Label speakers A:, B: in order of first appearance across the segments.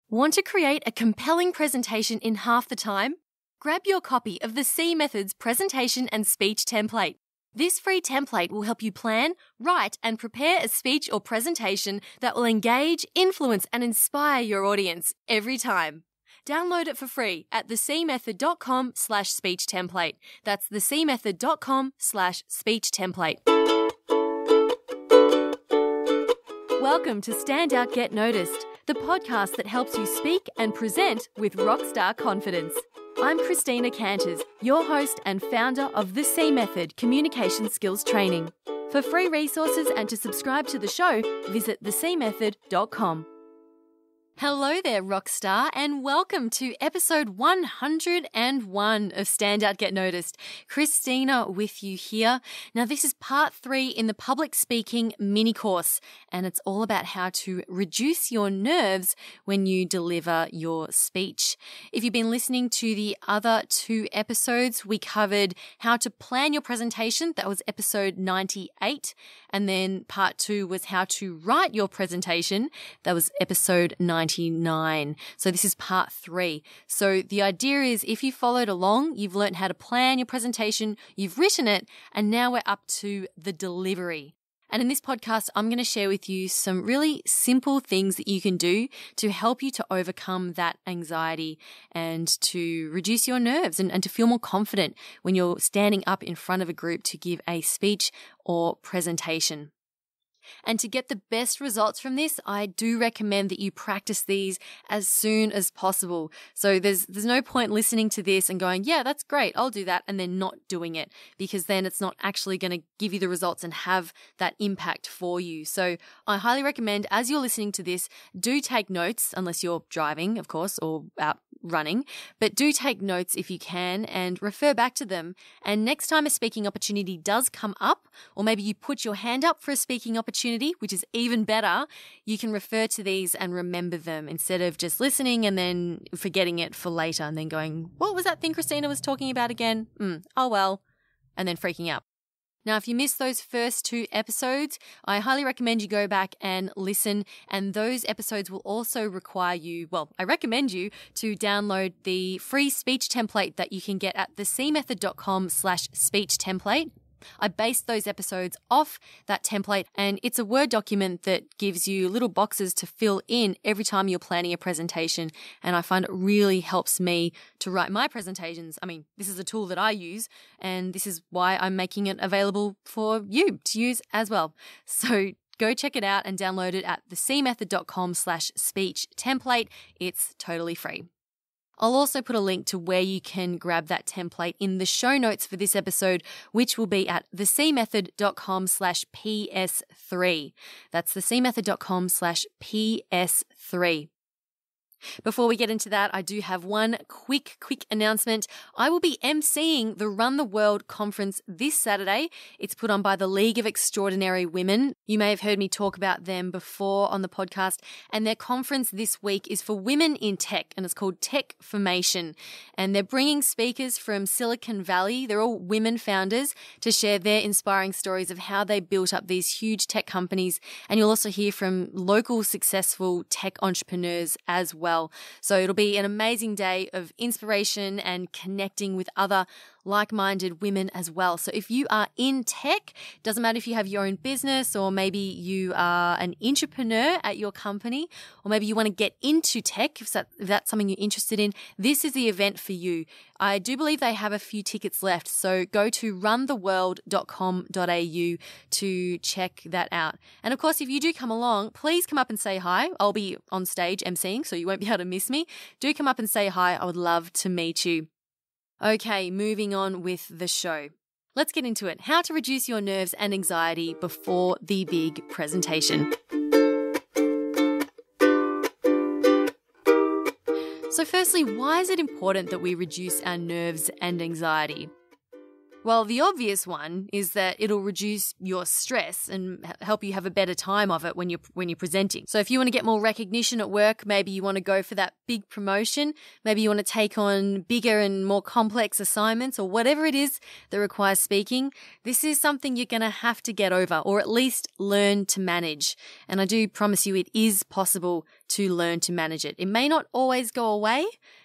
A: Want to create a compelling presentation in half the time? Grab your copy of the C Method's presentation and speech template. This free template will help you plan, write, and prepare a speech or presentation that will engage, influence, and inspire your audience every time. Download it for free at thecmethod.com/speech template. That's thecmethod.com/speech template. Welcome to Stand Out, Get Noticed, the podcast that helps you speak and present with rockstar confidence. I'm Christina Canters, your host and founder of the C Method Communication Skills Training. For free resources and to subscribe to the show, visit thecmethod.com. Hello there, rockstar, and welcome to episode 101 of Stand Out, Get Noticed. Christina with you here. Now, this is part 3 in the public speaking mini course, and it's all about how to reduce your nerves when you deliver your speech. If you've been listening to the other 2 episodes, we covered how to plan your presentation. That was episode 98. And then part 2 was how to write your presentation. That was episode 99. So this is part 3. So the idea is if you followed along, you've learned how to plan your presentation, you've written it, and now we're up to the delivery. And in this podcast, I'm going to share with you some really simple things that you can do to help you to overcome that anxiety and to reduce your nerves and to feel more confident when you're standing up in front of a group to give a speech or presentation. And to get the best results from this, I do recommend that you practice these as soon as possible. So there's no point listening to this and going, yeah, that's great, I'll do that, and then not doing it, because then it's not actually going to give you the results and have that impact for you. So I highly recommend, as you're listening to this, do take notes, unless you're driving, of course, or out running, but do take notes if you can and refer back to them. And next time a speaking opportunity does come up, or maybe you put your hand up for a speaking opportunity, which is even better, you can refer to these and remember them instead of just listening and then forgetting it for later and then going, what was that thing Christina was talking about again? Oh well, and then freaking out. Now, if you missed those first 2 episodes, I highly recommend you go back and listen. And those episodes will also require you, I recommend you to download the free speech template that you can get at thecmethod.com/speech template. I based those episodes off that template, and it's a Word document that gives you little boxes to fill in every time you're planning a presentation. And I find it really helps me to write my presentations. I mean, this is a tool that I use, and this is why I'm making it available for you to use as well. So go check it out and download it at thecmethod.com/speech template. It's totally free. I'll also put a link to where you can grab that template in the show notes for this episode, which will be at thecmethod.com/PS3. That's thecmethod.com/PS3. Before we get into that, I do have one quick announcement. I will be emceeing the Run the World conference this Saturday. It's put on by the League of Extraordinary Women. You may have heard me talk about them before on the podcast, and their conference this week is for women in tech, and it's called Tech Formation. And they're bringing speakers from Silicon Valley. They're all women founders to share their inspiring stories of how they built up these huge tech companies. And you'll also hear from local successful tech entrepreneurs as well. So it'll be an amazing day of inspiration and connecting with other like-minded women as well. So if you are in tech, doesn't matter if you have your own business or maybe you are an entrepreneur at your company, or maybe you want to get into tech, if that's something you're interested in, this is the event for you. I do believe they have a few tickets left, so go to runtheworld.com.au to check that out. And of course, if you do come along, please come up and say hi. I'll be on stage emceeing, so you won't be able to miss me. Do come up and say hi. I would love to meet you. Okay, moving on with the show. Let's get into it. How to reduce your nerves and anxiety before the big presentation. So firstly, why is it important that we reduce our nerves and anxiety? Well, the obvious one is that it'll reduce your stress and help you have a better time of it when you're presenting. So if you want to get more recognition at work, maybe you want to go for that big promotion, maybe you want to take on bigger and more complex assignments or whatever it is that requires speaking, this is something you're going to have to get over or at least learn to manage. And I do promise you it is possible to learn to manage it. It may not always go away.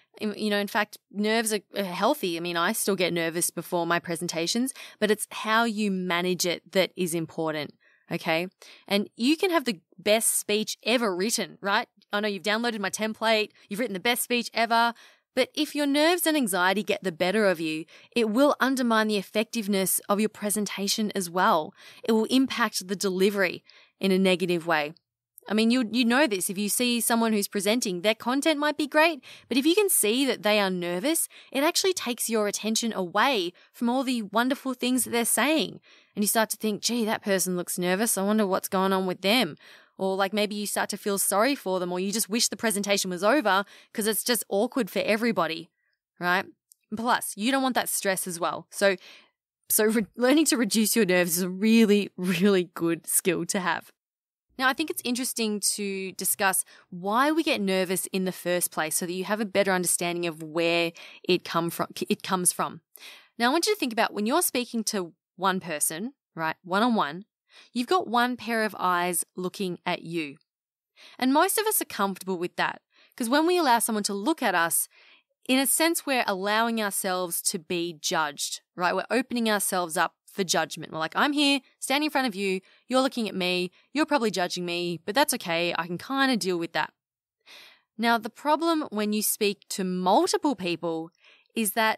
A: In fact, nerves are healthy. I mean, I still get nervous before my presentations, but it's how you manage it that is important, okay? And you can have the best speech ever written, right? I know you've downloaded my template, you've written the best speech ever, but if your nerves and anxiety get the better of you, it will undermine the effectiveness of your presentation as well. It will impact the delivery in a negative way. I mean, you know this. If you see someone who's presenting, their content might be great, but if you can see that they are nervous, it actually takes your attention away from all the wonderful things that they're saying. And you start to think, gee, that person looks nervous. I wonder what's going on with them. Or like maybe you start to feel sorry for them, or you just wish the presentation was over because it's just awkward for everybody, right? Plus, you don't want that stress as well. So learning to reduce your nerves is a really, really good skill to have. Now, I think it's interesting to discuss why we get nervous in the first place so that you have a better understanding of where it comes from. Now, I want you to think about when you're speaking to one person, right, one-on-one, you've got one pair of eyes looking at you. And most of us are comfortable with that because when we allow someone to look at us, in a sense, we're allowing ourselves to be judged, right? We're opening ourselves up for judgment. We're like, I'm here standing in front of you. You're looking at me. You're probably judging me, but that's okay. I can kind of deal with that. Now, the problem when you speak to multiple people is that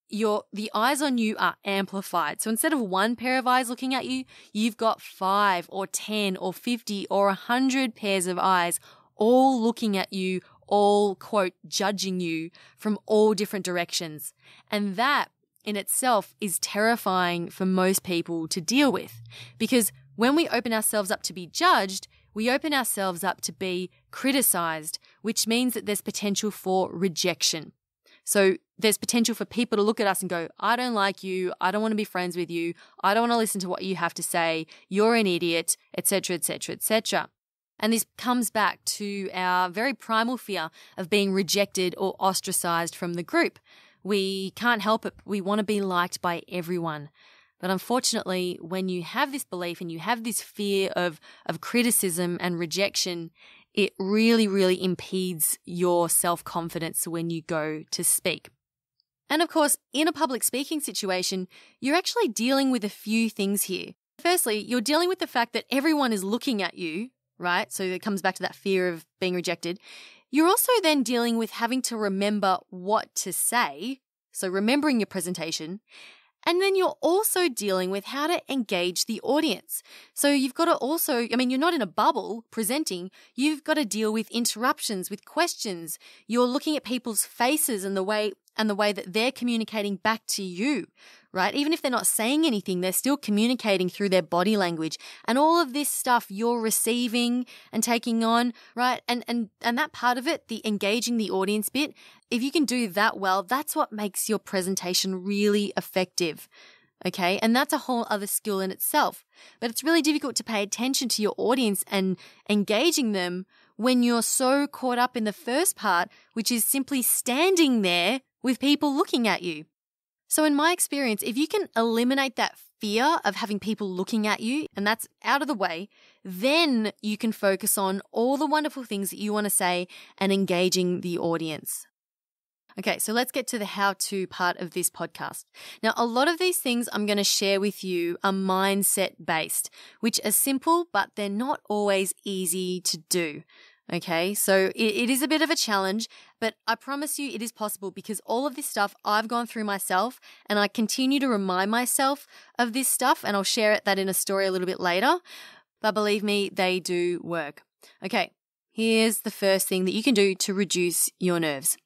A: the eyes on you are amplified. So instead of one pair of eyes looking at you, you've got 5 or 10 or 50 or 100 pairs of eyes all looking at you, all, quote, judging you from all different directions. And that in itself is terrifying for most people to deal with, because when we open ourselves up to be judged, we open ourselves up to be criticized, which means that there's potential for rejection. So there's potential for people to look at us and go, I don't like you. I don't want to be friends with you. I don't want to listen to what you have to say. You're an idiot, etc., etc., etc. And this comes back to our very primal fear of being rejected or ostracized from the group. We can't help it. We want to be liked by everyone. But unfortunately, when you have this belief and you have this fear of criticism and rejection, it really, really impedes your self-confidence when you go to speak. And of course, in a public speaking situation, you're actually dealing with a few things here. Firstly, you're dealing with the fact that everyone is looking at you, right? So it comes back to that fear of being rejected. You're also then dealing with having to remember what to say, so remembering your presentation, and then you're also dealing with how to engage the audience. So you've got to also, you're not in a bubble presenting, you've got to deal with interruptions, with questions. You're looking at people's faces and the way that they're communicating back to you, right? Even if they're not saying anything, they're still communicating through their body language. And all of this stuff you're receiving and taking on, right? And that part of it, the engaging the audience bit, if you can do that well, that's what makes your presentation really effective. Okay. And that's a whole other skill in itself, but it's really difficult to pay attention to your audience and engaging them when you're so caught up in the first part, which is simply standing there with people looking at you. So in my experience, if you can eliminate that fear of having people looking at you, and that's out of the way, then you can focus on all the wonderful things that you want to say and engaging the audience. Okay, so let's get to the how-to part of this podcast. Now, a lot of these things I'm going to share with you are mindset-based, which are simple, but they're not always easy to do. Okay, so it is a bit of a challenge, but I promise you it is possible because all of this stuff I've gone through myself and I continue to remind myself of this stuff, and I'll share that in a story a little bit later. But believe me, they do work. Okay, here's the first thing that you can do to reduce your nerves.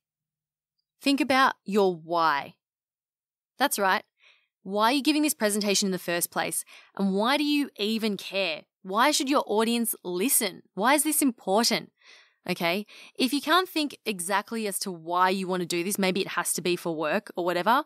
A: Think about your why. That's right. Why are you giving this presentation in the first place? And why do you even care? Why should your audience listen? Why is this important? Okay. If you can't think exactly as to why you want to do this, maybe it has to be for work or whatever,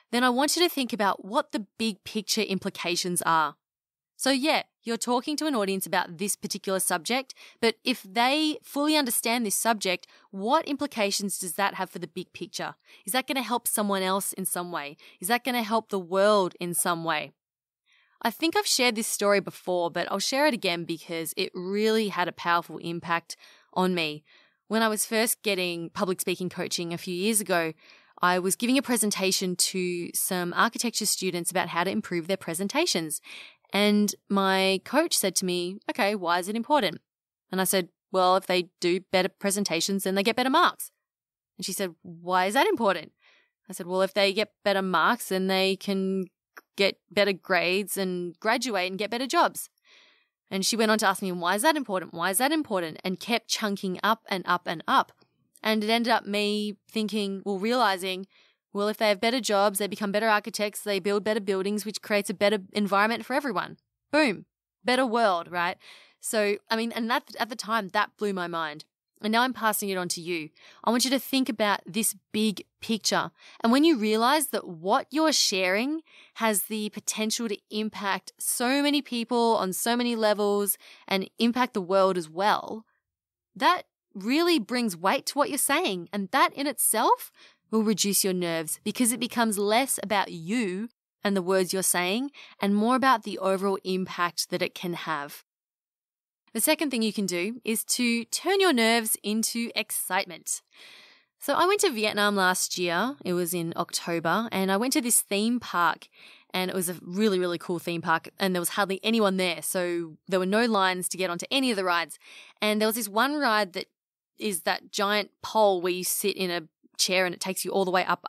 A: then I want you to think about what the big picture implications are. So yeah, you're talking to an audience about this particular subject, but if they fully understand this subject, what implications does that have for the big picture? Is that going to help someone else in some way? Is that going to help the world in some way? I think I've shared this story before, but I'll share it again because it really had a powerful impact on me. When I was first getting public speaking coaching a few years ago, I was giving a presentation to some architecture students about how to improve their presentations. And my coach said to me, okay, why is it important? And I said, well, if they do better presentations, then they get better marks. And she said, why is that important? I said, well, if they get better marks, then they can get better grades and graduate and get better jobs. And she went on to ask me, why is that important? Why is that important? And kept chunking up and up and up. And it ended up me thinking, realizing, well, if they have better jobs, they become better architects, they build better buildings, which creates a better environment for everyone. Boom. Better world, right? So, and that at the time, that blew my mind. And now I'm passing it on to you. I want you to think about this big picture. And when you realize that what you're sharing has the potential to impact so many people on so many levels and impact the world as well, that really brings weight to what you're saying. And that in itself will reduce your nerves because it becomes less about you and the words you're saying and more about the overall impact that it can have. The second thing you can do is to turn your nerves into excitement. So I went to Vietnam last year. It was in October, and I went to this theme park, and it was a really, really cool theme park, and there was hardly anyone there. So there were no lines to get onto any of the rides. And there was this one ride that is that giant pole where you sit in a chair and it takes you all the way up,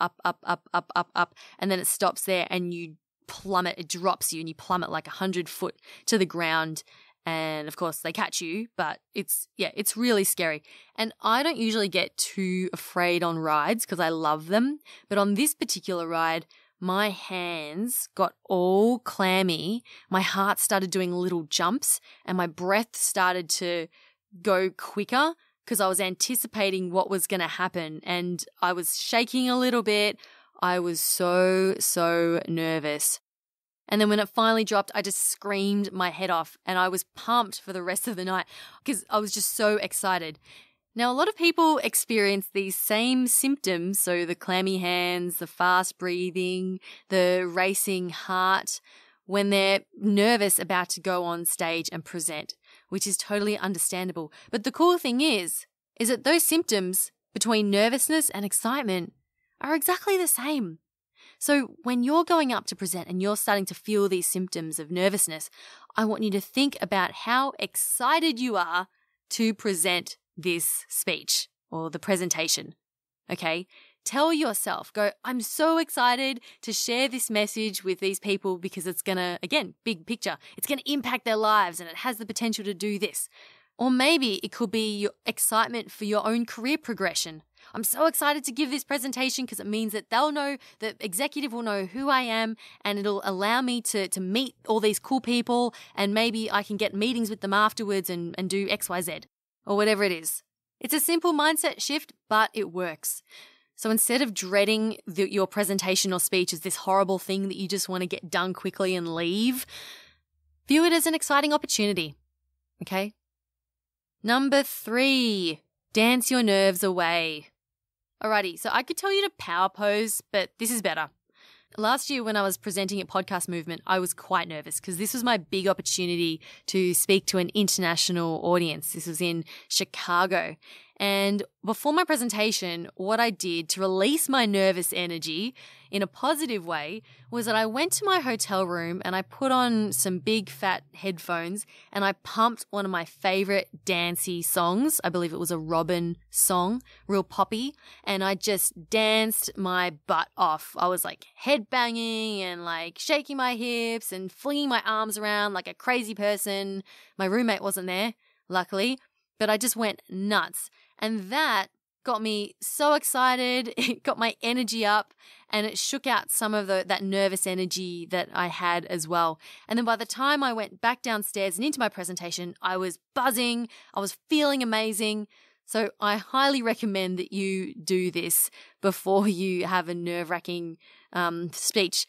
A: and then it stops there and you plummet. It drops you and you plummet like 100 foot to the ground. And of course they catch you, but it's really scary. And I don't usually get too afraid on rides because I love them. But on this particular ride, my hands got all clammy. My heart started doing little jumps and my breath started to go quicker because I was anticipating what was going to happen. And I was shaking a little bit. I was so nervous. And then when it finally dropped, I just screamed my head off and I was pumped for the rest of the night because I was just so excited. Now, a lot of people experience these same symptoms, so the clammy hands, the fast breathing, the racing heart, when they're nervous about to go on stage and present, which is totally understandable. But the cool thing is that those symptoms between nervousness and excitement are exactly the same. So when you're going up to present and you're starting to feel these symptoms of nervousness, I want you to think about how excited you are to present this speech or the presentation. Okay? Tell yourself, I'm so excited to share this message with these people because it's going to, again, big picture, it's going to impact their lives and it has the potential to do this. Or maybe it could be your excitement for your own career progression. I'm so excited to give this presentation because it means that the executive will know who I am and it'll allow me to meet all these cool people and maybe I can get meetings with them afterwards and do XYZ or whatever it is. It's a simple mindset shift, but it works. So instead of dreading your presentation or speech as this horrible thing that you just want to get done quickly and leave, view it as an exciting opportunity. Okay? Number 3, dance your nerves away. Alrighty, so I could tell you to power pose, but this is better. Last year when I was presenting at Podcast Movement, I was quite nervous because this was my big opportunity to speak to an international audience. This was in Chicago. And before my presentation, what I did to release my nervous energy in a positive way was that I went to my hotel room and I put on some big fat headphones and I pumped one of my favorite dancey songs. I believe it was a Robin song, real poppy. And I just danced my butt off. I was like headbanging and like shaking my hips and flinging my arms around like a crazy person. My roommate wasn't there, luckily, but I just went nuts. And that got me so excited. It got my energy up and it shook out some of that nervous energy that I had as well. And then by the time I went back downstairs and into my presentation, I was buzzing. I was feeling amazing. So I highly recommend that you do this before you have a nerve-wracking speech.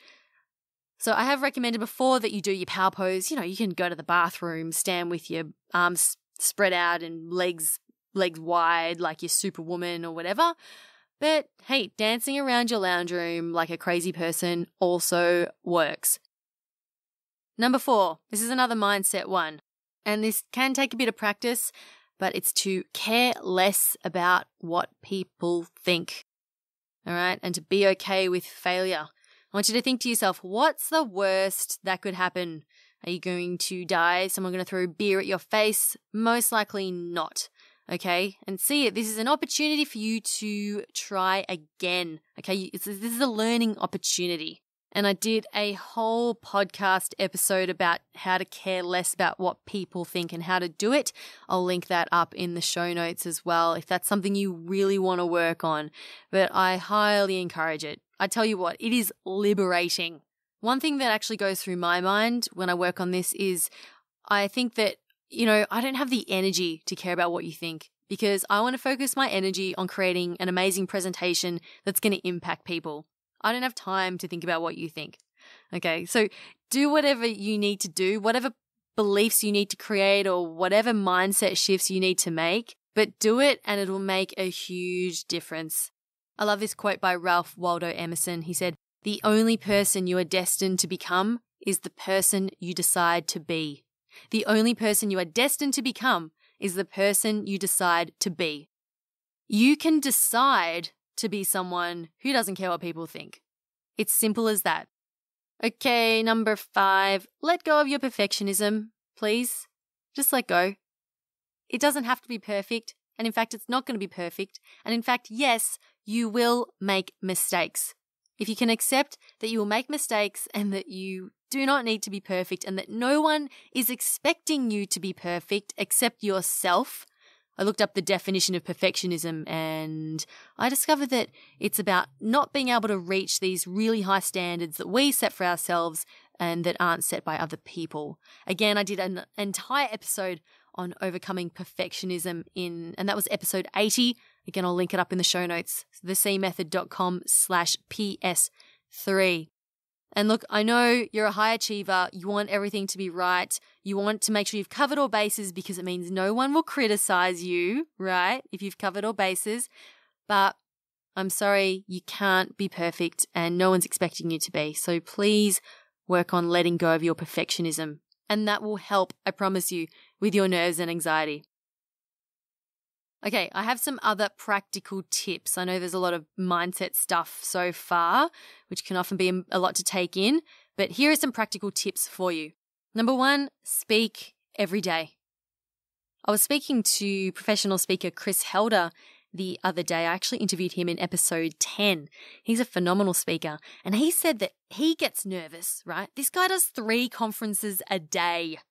A: So I have recommended before that you do your power pose. You can go to the bathroom, stand with your arms spread out and legs wide like you're Superwoman or whatever. But hey, dancing around your lounge room like a crazy person also works. Number 4, this is another mindset one. And this can take a bit of practice, but it's to care less about what people think. All right? And to be okay with failure. I want you to think to yourself, what's the worst that could happen? Are you going to die? Someone going to throw beer at your face? Most likely not. Okay? And see it. This is an opportunity for you to try again. Okay? This is a learning opportunity. And I did a whole podcast episode about how to care less about what people think and how to do it. I'll link that up in the show notes as well if that's something you really want to work on. But I highly encourage it. I tell you what, it is liberating. One thing that actually goes through my mind when I work on this is I think that, I don't have the energy to care about what you think because I want to focus my energy on creating an amazing presentation that's going to impact people. I don't have time to think about what you think. Okay, so do whatever you need to do, whatever beliefs you need to create or whatever mindset shifts you need to make, but do it and it will make a huge difference. I love this quote by Ralph Waldo Emerson. He said, "The only person you are destined to become is the person you decide to be. The only person you are destined to become is the person you decide to be." You can decide to be someone who doesn't care what people think. It's simple as that. Okay, number 5, let go of your perfectionism, please. Just let go. It doesn't have to be perfect, and in fact, it's not going to be perfect. And in fact, yes, you will make mistakes. If you can accept that you will make mistakes and that you do not need to be perfect and that no one is expecting you to be perfect except yourself. I looked up the definition of perfectionism and I discovered that it's about not being able to reach these really high standards that we set for ourselves and that aren't set by other people. Again, I did an entire episode on overcoming perfectionism and that was episode 80. Again, I'll link it up in the show notes, thecmethod.com/PS3. And look, I know you're a high achiever. You want everything to be right. You want to make sure you've covered all bases because it means no one will criticize you, right? If you've covered all bases. But I'm sorry, you can't be perfect and no one's expecting you to be. So please work on letting go of your perfectionism. And that will help, I promise you, with your nerves and anxiety. Okay, I have some other practical tips. I know there's a lot of mindset stuff so far, which can often be a lot to take in, but here are some practical tips for you. Number 1, speak every day. I was speaking to professional speaker Chris Helder the other day. I actually interviewed him in episode 10. He's a phenomenal speaker, and he said that he gets nervous, right? This guy does 3 conferences a day.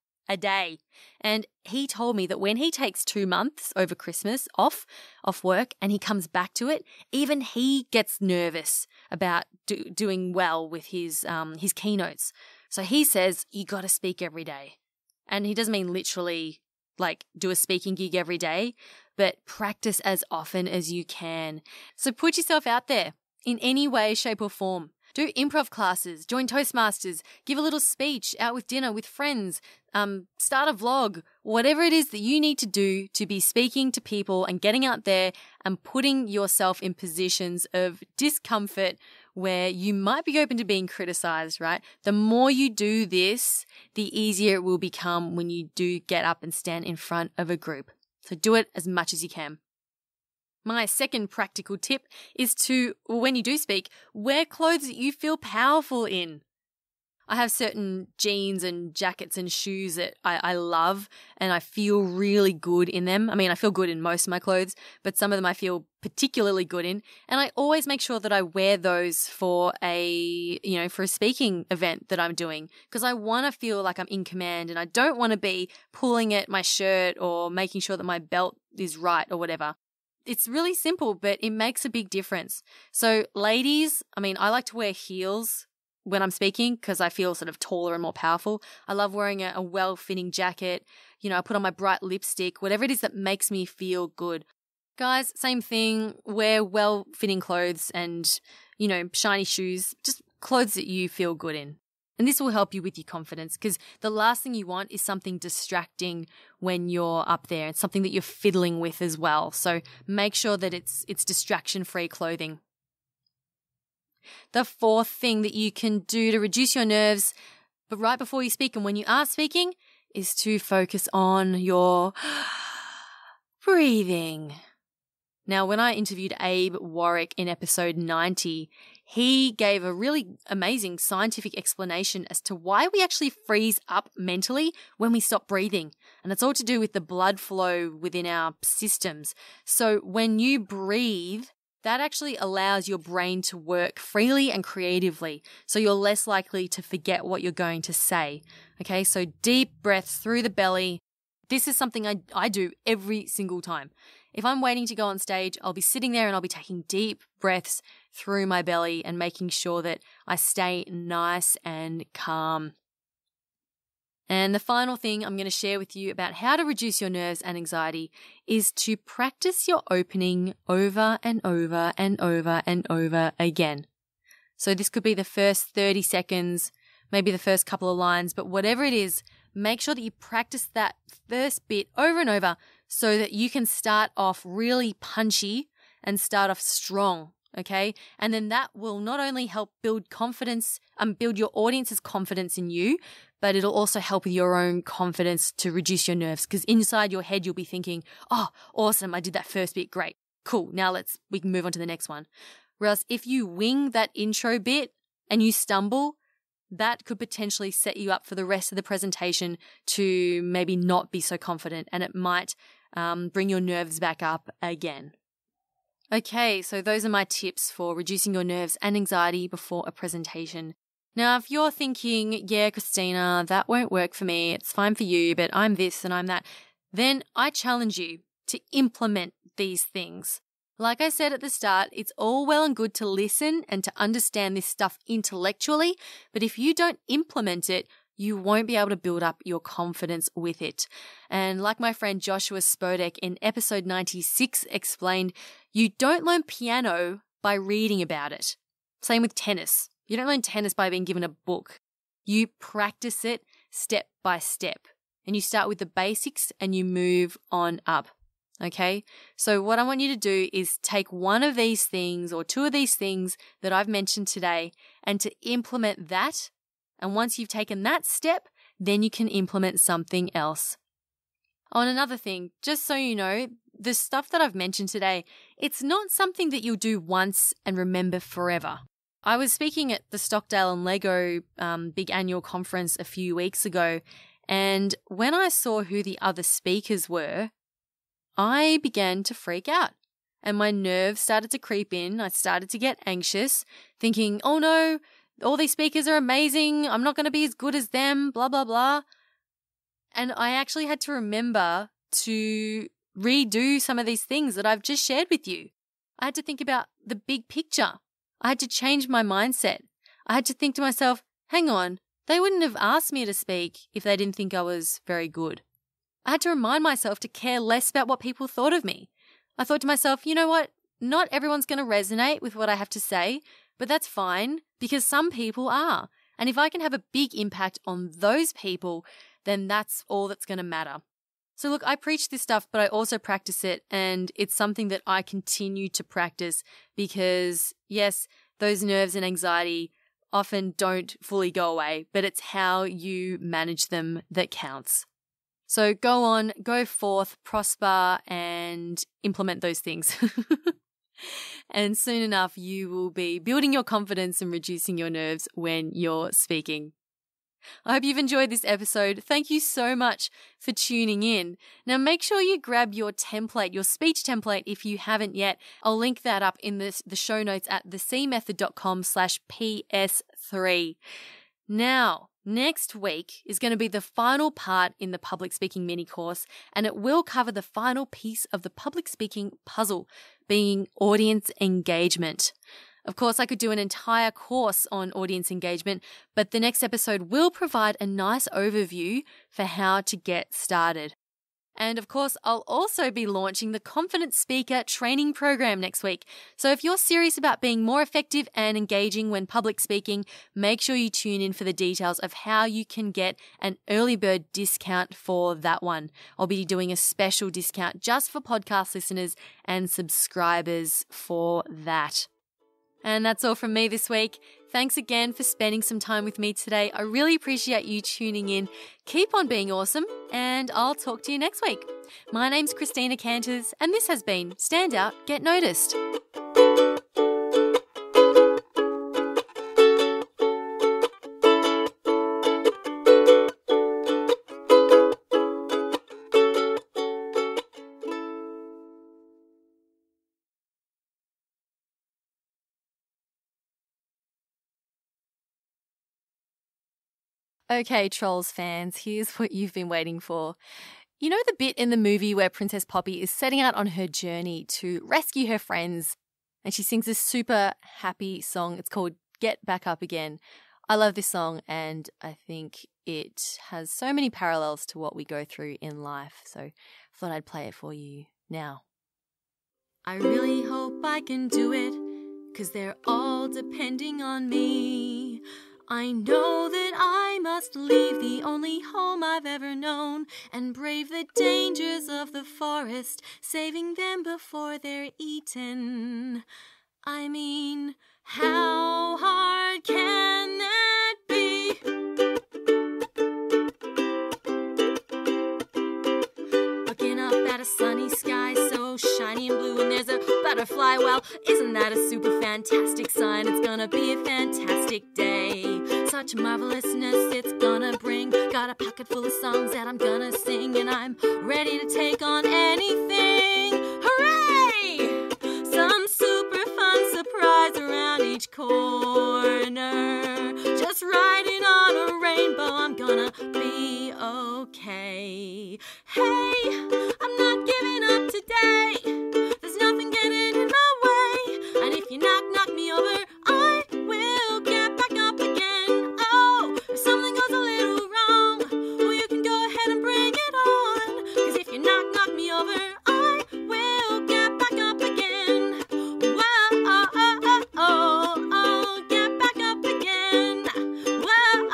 A: And he told me that when he takes 2 months over Christmas off work and he comes back to it, even he gets nervous about doing well with his keynotes. So he says, you got to speak every day. And he doesn't mean literally like do a speaking gig every day, but practice as often as you can. So put yourself out there in any way, shape or form. Do improv classes, join Toastmasters, give a little speech, out with dinner with friends, start a vlog, whatever it is that you need to do to be speaking to people and getting out there and putting yourself in positions of discomfort where you might be open to being criticized, right? The more you do this, the easier it will become when you do get up and stand in front of a group. So do it as much as you can. My second practical tip is to, when you do speak, wear clothes that you feel powerful in. I have certain jeans and jackets and shoes that I love and I feel really good in them. I mean, I feel good in most of my clothes, but some of them I feel particularly good in. And I always make sure that I wear those for a speaking event that I'm doing because I want to feel like I'm in command and I don't want to be pulling at my shirt or making sure that my belt is right or whatever. It's really simple, but it makes a big difference. So ladies, I like to wear heels when I'm speaking because I feel sort of taller and more powerful. I love wearing a well-fitting jacket. I put on my bright lipstick, whatever it is that makes me feel good. Guys, same thing. Wear well-fitting clothes and, shiny shoes, just clothes that you feel good in. And this will help you with your confidence, because the last thing you want is something distracting when you're up there. It's something that you're fiddling with as well. So make sure that it's distraction-free clothing. The fourth thing that you can do to reduce your nerves, but right before you speak and when you are speaking, is to focus on your breathing. Now, when I interviewed Abe Warwick in episode 90, he gave a really amazing scientific explanation as to why we actually freeze up mentally when we stop breathing. And it's all to do with the blood flow within our systems. So when you breathe, that actually allows your brain to work freely and creatively. So you're less likely to forget what you're going to say. Okay, so deep breaths through the belly. This is something I do every single time. If I'm waiting to go on stage, I'll be sitting there and I'll be taking deep breaths through my belly and making sure that I stay nice and calm. And the final thing I'm going to share with you about how to reduce your nerves and anxiety is to practice your opening over and over and over and over again. So this could be the first 30 seconds, maybe the first couple of lines, but whatever it is, make sure that you practice that first bit over and over so that you can start off really punchy and start off strong, okay? And then that will not only help build confidence, build your audience's confidence in you, but it'll also help with your own confidence to reduce your nerves, because inside your head you'll be thinking, oh, awesome, I did that first bit, great, cool, now we can move on to the next one. Whereas if you wing that intro bit and you stumble, that could potentially set you up for the rest of the presentation to maybe not be so confident, and it might bring your nerves back up again. Okay, so those are my tips for reducing your nerves and anxiety before a presentation. Now, if you're thinking, yeah, Christina, that won't work for me, it's fine for you, but I'm this and I'm that, then I challenge you to implement these things. Like I said at the start, it's all well and good to listen and to understand this stuff intellectually, but if you don't implement it, you won't be able to build up your confidence with it. And like my friend Joshua Spodek in episode 96 explained, you don't learn piano by reading about it. Same with tennis. You don't learn tennis by being given a book. You practice it step by step. And you start with the basics and you move on up. Okay? So what I want you to do is take one of these things or two of these things that I've mentioned today and to implement that. And once you've taken that step, then you can implement something else. Oh, and another thing, just so you know, the stuff that I've mentioned today, it's not something that you'll do once and remember forever. I was speaking at the Stockdale and Lego big annual conference a few weeks ago, and when I saw who the other speakers were, I began to freak out and my nerves started to creep in. I started to get anxious, thinking, oh no, all these speakers are amazing. I'm not going to be as good as them, blah, blah, blah. And I actually had to remember to redo some of these things that I've just shared with you. I had to think about the big picture. I had to change my mindset. I had to think to myself, hang on, they wouldn't have asked me to speak if they didn't think I was very good. I had to remind myself to care less about what people thought of me. I thought to myself, you know what? Not everyone's going to resonate with what I have to say, but that's fine because some people are. And if I can have a big impact on those people, then that's all that's going to matter. So look, I preach this stuff, but I also practice it, and it's something that I continue to practice because, yes, those nerves and anxiety often don't fully go away, but it's how you manage them that counts. So go on, go forth, prosper, and implement those things. And soon enough, you will be building your confidence and reducing your nerves when you're speaking. I hope you've enjoyed this episode. Thank you so much for tuning in. Now make sure you grab your template, your speech template if you haven't yet. I'll link that up in the show notes at thecmethod.com/PS3. Now, next week is going to be the final part in the public speaking mini course, and it will cover the final piece of the public speaking puzzle, being audience engagement. Of course, I could do an entire course on audience engagement, but the next episode will provide a nice overview for how to get started. And of course, I'll also be launching the Confident Speaker Training Program next week. So if you're serious about being more effective and engaging when public speaking, make sure you tune in for the details of how you can get an early bird discount for that one. I'll be doing a special discount just for podcast listeners and subscribers for that. And that's all from me this week. Thanks again for spending some time with me today. I really appreciate you tuning in. Keep on being awesome, and I'll talk to you next week. My name's Christina Canters, and this has been Stand Out, Get Noticed. Okay, Trolls fans, here's what you've been waiting for. You know the bit in the movie where Princess Poppy is setting out on her journey to rescue her friends, and she sings this super happy song. It's called Get Back Up Again. I love this song, and I think it has so many parallels to what we go through in life, so I thought I'd play it for you now. I really hope I can do it, 'cause they're all depending on me. I know that I must leave the only home I've ever known and brave the dangers of the forest, saving them before they're eaten. I mean, how hard can that be? Looking up at a sunny sky so shiny and blue, and there's a butterfly. Well, isn't that a super fantastic sign? It's gonna be a fantastic day. Such marvelousness it's gonna bring. Got a pocket full of songs that I'm gonna sing, and I'm ready to take on anything. Hooray! Some super fun surprise around each corner. Just riding on a rainbow, I'm gonna be okay. Hey, I'm not giving up today. There's nothing getting in my way. And if you knock me over, I will get back up again. Oh, if something goes a little wrong, well, you can go ahead and bring it on. 'Cause if you knock me over, I will get back up again. Whoa, get back up again. Whoa,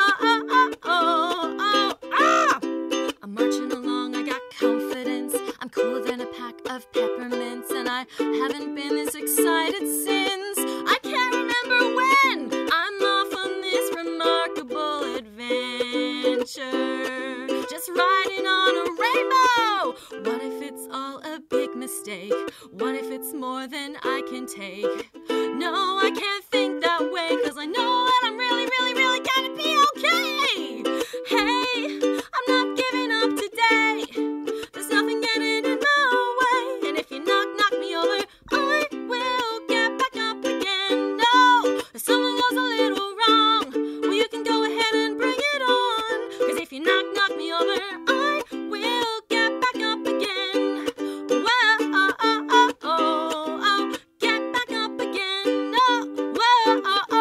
A: I'm marching along, I got confidence. I'm cooler than a pack of peppermints, and I haven't been this excited since I can't remember when. I'm off on this remarkable adventure, just riding on a rainbow. What if it's all a big mistake? What if it's more than I can take? No, I can't think that way, 'cause I know that I'm really, really, really gonna be okay. Hey, I'm not giving up today. There's nothing getting in my way. And if you knock me over, I will get back up again. No, if something goes a little wrong, well, you can go ahead and bring it on. 'Cause if you knock me over, I will get back up again. Whoa, get back up again. No, whoa,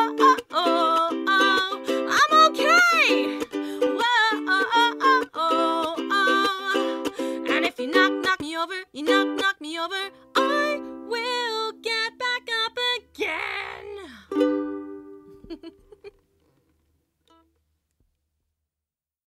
A: I'm okay. Whoa, and if you knock me over, you knock me over.